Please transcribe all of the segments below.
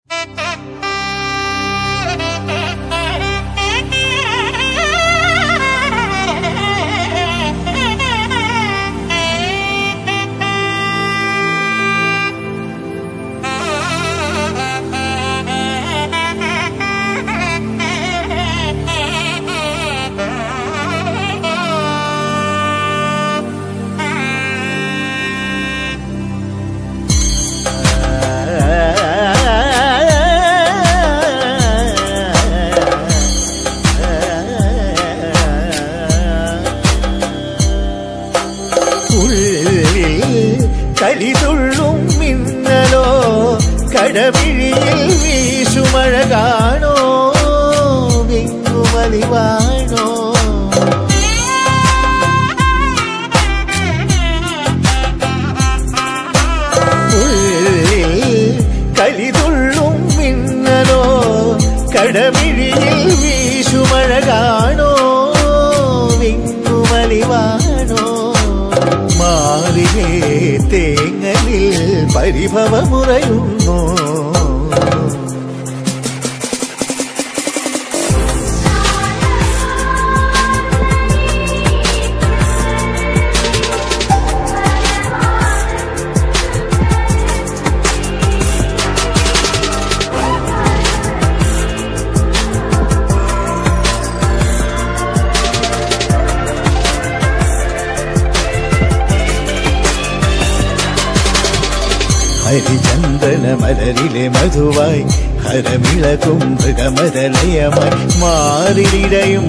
കലിതുള്ളും മിന്നലോ കടവിഴിയിൽ വീശുമഴ കാണോ വിങ്ങുമലിവാണോ ഉള്ളിൽ കലിതുള്ളും മിന്നലോ കടവിഴിയിൽ വീശുമഴ കാണോ വിങ്ങുമലിവാണോ മാറിലേ തേങ്ങലിൽ പരിഭവമുറയുന്നു ഹരിചന്ദന മലരിലെ മധുവായി ഹരമിളകും മൃഗമതലയമായി മാറിലിടയും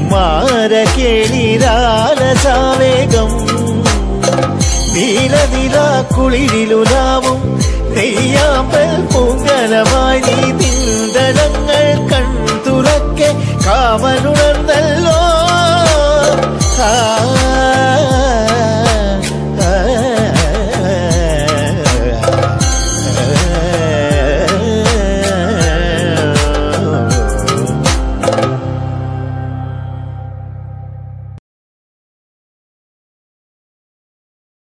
മാരകേളിരാലസാവേഗം നീലനില കുളിരിലുലാവും നെയ്യാമ്പൽ പൂങ്കലമായി നീ തിന്തരങ്ങൾ കൺതുറക്കെ കാമനുണർന്നല്ലോ